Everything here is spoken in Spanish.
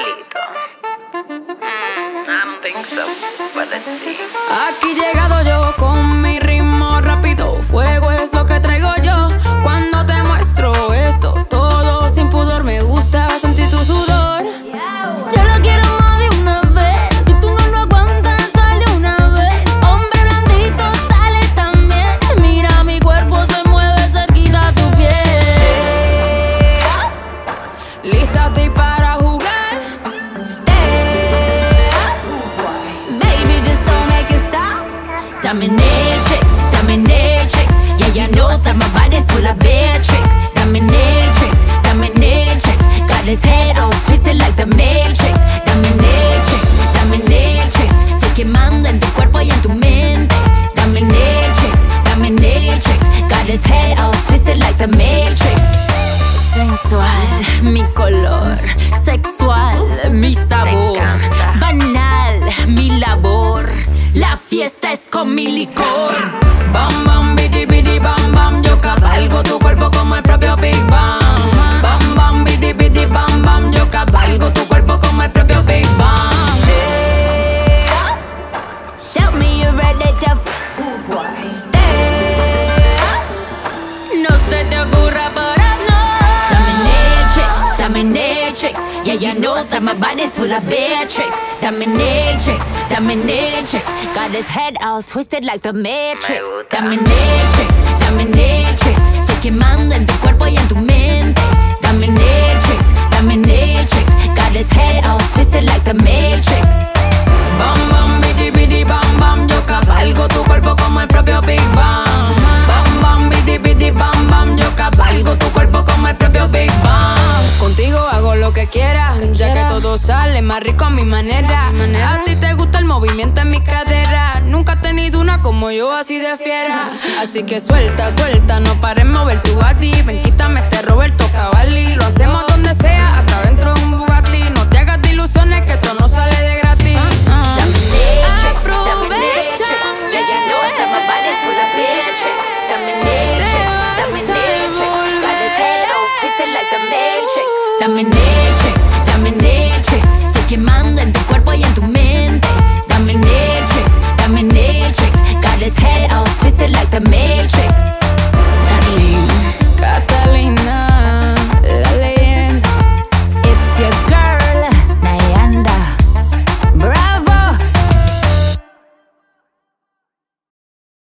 bajito. I don't think so, but let's see. Aquí llegado yo con mi ritmo rápido. Fuego es lo que traigo yo. Cuando te muestro esto, todo sin pudor. Me gusta sentir tu sudor. Yo lo quiero más de una vez. Si tú no lo aguantas, sale una vez. Hombre blandito, sale también. Mira, mi cuerpo se mueve cerquita a tu piel. Lista estoy para jugar. Baby, just don't make it stop. Dominatrix, dominatrix. Yeah, you know that my body's full of bad tricks. Dominatrix, dominatrix. Got his head all twisted like the Matrix. Dominatrix, dominatrix. Soy quien manda en tu cuerpo y en tu mente. Dominatrix, dominatrix. Got his head all twisted like the Matrix. Sensual, mi color. Sexual, mi sabor. Banal, mi labor. La fiesta es con mi licor. Bam, bam, bidi, bidi, bam, bam. Yo cabalgo tu cuerpo como el propio Big Bang. Bam, bam, bidi, bidi, bam, bam. Yo cabalgo tu cuerpo como el propio Big Bang. Show me you're ready to no se te ocurra parar, no. Dominatrix, dominatrix. Yeah, you know that my body's full of bad tricks. Dominatrix, dominatrix. Got his head all twisted like the Matrix. Dominatrix, dominatrix. Soy quien manda en tu cuerpo y en tu mente. Dominatrix, dominatrix. Got his head all twisted like the Matrix. Bam, bam, bidi, bidi, bam, bam. Yo cabalgo tu cuerpo como el propio Big Bang. Bam, bam, bidi, bidi, bam, bam. Yo cabalgo tu cuerpo como el propio Big Bang. Contigo hago lo que quiera, ya que todo sale más rico a mi manera. A ti te gusta el movimiento en mi cadera. Nunca has tenido una como yo así de fiera. Así que suelta, suelta, no pares mover tu body. Ven, quítame este Roberto Cavalli. Lo hacemos donde sea, hasta dentro de un Bugatti. No te hagas de ilusiones que esto no sale de gratis. Aprovecha. Yeah, you know that my body's full of bad tricks. Dominatrix, dominatrix. Got his head all twisted like the Matrix. Dominatrix, dominatrix. Soy quien manda en tu cuerpo y en tu mente. Dominatrix, dominatrix. Got his head all twisted like the Matrix.